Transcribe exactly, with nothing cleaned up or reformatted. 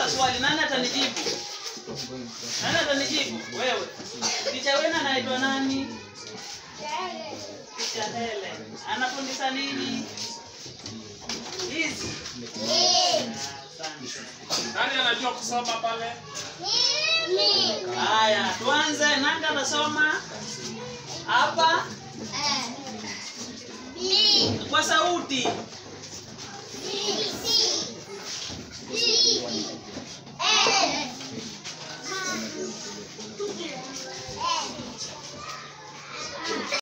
maswali. Nani atanijibu? Nani atanijibu? Wewe. Teacher wenu anaitwa nani? Teacher Helen. Anafundisha nini? Hizi. Nani anajua kusoma pale? Mimi. Haya, tuanze. Nani atasoma? Hapa? Mimi. Kwa sauti.